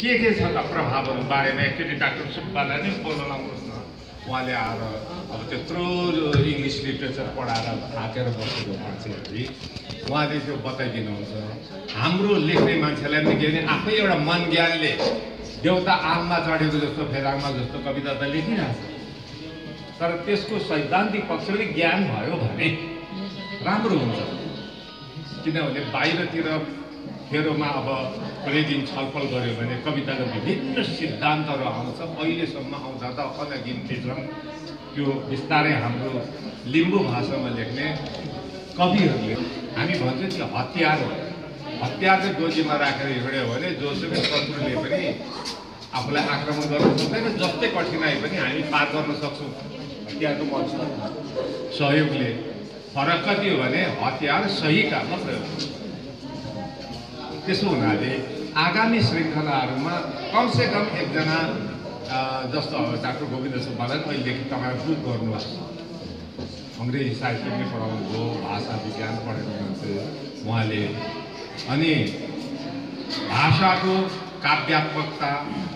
के छ त प्रभावहरू बारेमा एकचोटि डाक्टर सुब्बालाई नै बोल्न लाउनुहोस् न। उहाँले आएर अब त्यत्रो इङ्ग्लिस लिटरेचर पढाएर थाकेर बसेको मान्छेहरू उहाँले त्यो बताइदिनुहुन्छ। हाम्रो लेख्ने मान्छेलाई पनि के भने आफै एउटा मन ज्ञानले देउता आममा चढेको जस्तो फेदाङमा जस्तो कविता त लेखिरहेछ, तर त्यसको सैद्धान्तिक पक्ष पनि ज्ञान भयो भने राम्रो हुन्छ। किनभने बाहिरतिर फेरोमा अब कुनै दिन छलफल गऱ्यो भने कविताको विभिन्न सिद्धान्तहरू आउँछ। अहिलेसम्म आउँदा त अनगिन्ती छन्। त्यो बिस्तारै हाम्रो लिम्बू भाषामा लेख्ने कविहरूले हामी भन्छौँ कि हतियार हो, हतियार चाहिँ गोजीमा राखेर हिँड्यो भने जोसुकै शत्रुले पनि आफूलाई आक्रमण गर्न सक्दैन। जस्तै कठिनाइ पनि हामी पार गर्न सक्छौँ हतियारको मर्छ सहयोगले। फरक कति हो भने हतियार सही काममा प्रयोग हुन्छ। त्यसो हुनाले आगामी श्रृङ्खलाहरूमा कमसेकम एकजना जस्तो अब डाक्टर गोविन्द सुब्बालाई अहिलेदेखि तपाईँ बुक गर्नुहोस्। अङ्ग्रेजी साहित्य पनि पढाउनु भयो, भाषा विज्ञान पढेको मान्छे उहाँले। अनि भाषाको काव्यात्मकता,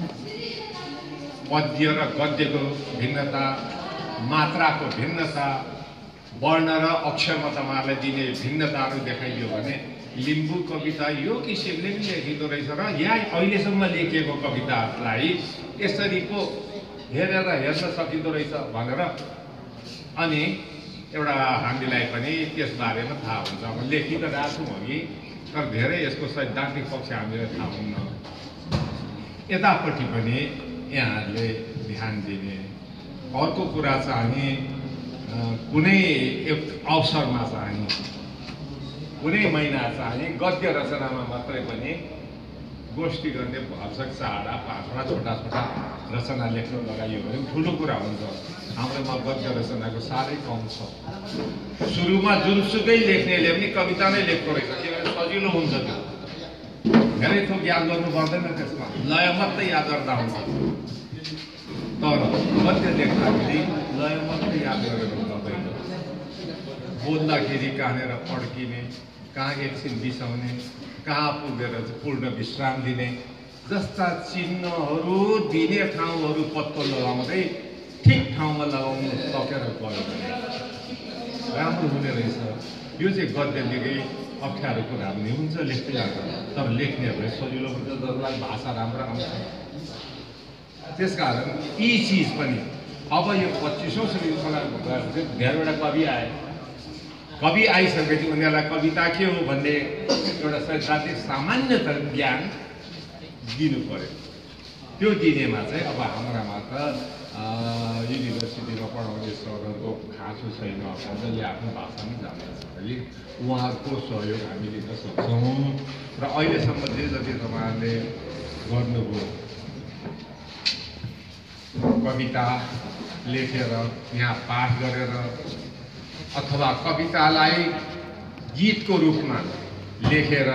पद्य र गद्यको भिन्नता, मात्राको भिन्नता, वर्ण र अक्षरमा तपाईँहरूलाई दिने भिन्नताहरू देखाइदियो भने लिम्बू कविता यो किसिमले पनि लेखिँदो रहेछ र यहाँ अहिलेसम्म लेखिएको कवितालाई यसरी पो हेरेर हेर्न सकिँदो रहेछ भनेर अनि एउटा हामीलाई पनि त्यसबारेमा थाहा हुन्छ। अब लेखि त रहेको छौँ हामी, तर धेरै यसको सैद्धान्तिक पक्ष हामीलाई थाहा हुन्न। यतापट्टि पनि यहाँहरूले ध्यान दिने। अर्को कुरा चाहिँ कुनै एक अवसरमा चाहिँ कुनै महिना चाहिँ गद्य रचनामा मात्रै पनि गोष्ठी गर्ने भर्सक 4-5 छोटा छोटा रचना लेख्न लगाइयो भने ठुलो कुरा हुन्छ। हाम्रोमा गद्य रचनाको साह्रै कम छ। सुरुमा जुनसुकै लेख्नेले पनि कविता नै लेख्दो रहेछ, किनभने सजिलो हुन्छ। त्यो धेरै थोक याद गर्नु पर्दैन, त्यसमा लय मात्रै याद गर्दा हुन्छ। तर गद्य लेख्दाखेरि लय मात्रै याद गरेर हुँदैन। बोल्दाखेरि कहाँनिर अड्किने, कहाँ एकछिन बिसाउने, कहाँ पुगेर पूर्ण विश्राम दिने जस्ता चिन्हहरू दिने ठाउँहरू पत्तो लगाउँदै ठिक ठाउँमा लगाउनु सकेर गयो भने राम्रो हुने रहेछ। यो चाहिँ गद्य निकै अप्ठ्यारो कुरा पनि हुन्छ, लेख्दै जान्छ। तर लेख्नेहरूलाई सजिलो हुन्छ, जसलाई भाषा राम्रो आउँछ। त्यसकारण यी चिज पनि अब यो 25औं श्रृङ्खला धेरैवटा कवि आए। कवि आइसकेपछि उनीहरूलाई कविता के हो भन्ने एउटा सैद्धान्तिक सामान्य ज्ञान दिनु पर्यो। त्यो दिनेमा चाहिँ अब हाम्रामा त युनिभर्सिटीमा पढाउने सरहरूको खाँचो छैन, जसले आफ्नो भाषामै जान्दछ भने उहाँहरूको सहयोग हामी लिन सक्छौँ। र अहिलेसम्म जे जति तपाईँहरूले गर्नुभयो कविता लेखेर यहाँ पाठ गरेर अथवा कवितालाई गीतको रूपमा लेखेर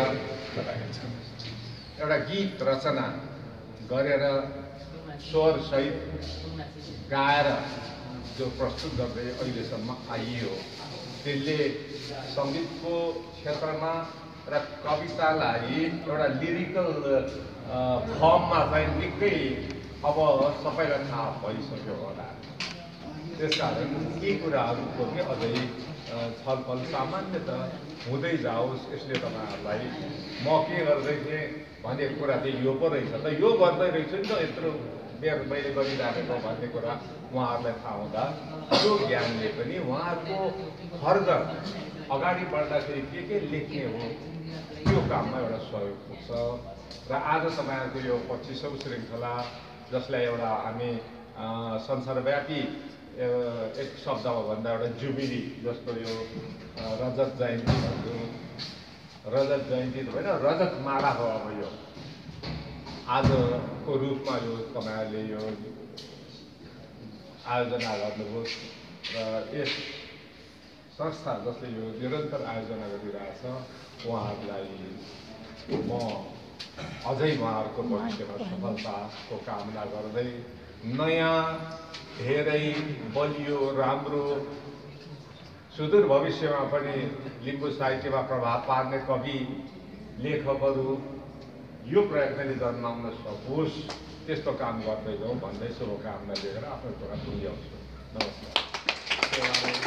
एउटा गीत रचना गरेर स्वरसहित गाएर जो प्रस्तुत गर्दै अहिलेसम्म आइयो, त्यसले सङ्गीतको क्षेत्रमा र कवितालाई एउटा लिरिकल फर्ममा चाहिँ निकै अब सबैलाई थाहा भइसक्यो होला। त्यसकारण यी कुराहरूको पनि अझै छलफल सामान्यतः हुँदै जाओस्। यसले तपाईँहरूलाई म के गर्दै थिएँ भन्ने कुरा चाहिँ यो पो रहेछ त, यो गर्दै रहेछु नि त, यत्रो बेर मैले गरिराखेको भन्ने कुरा उहाँहरूलाई थाहा हुँदा यो ज्ञानले पनि उहाँहरूको फर्दर अगाडि बढ्दाखेरि के लेख्ने हो त्यो काममा एउटा सहयोग पुग्छ। र आज तपाईँहरूको यो 25औं श्रृङ्खला, जसलाई एउटा हामी संसारव्यापी एक शब्दमा भन्दा एउटा जुबिली जस्तो यो रजत जयन्ती भन्यो। रजत जयन्ती त होइन, रजत माला हो। अब यो आजको रूपमा यो तपाईँहरूले यो आयोजना गर्नुभयो र यस संस्था जसले यो निरन्तर आयोजना गरिरहेछ उहाँहरूलाई म अझै उहाँहरूको भविष्यमा सफलताको कामना गर्दै नयाँ धेरै बलियो राम्रो सुदूर भविष्यमा पनि लिम्बू साहित्यमा प्रभाव पार्ने कवि लेखकहरू यो प्रयोग पनि गर्न आउन सकोस् त्यस्तो काम गर्दै जाउँ भन्दै शुभकामना लिएर आफ्नो कुरा टुङ्ग्याउँछु। नमस्कार।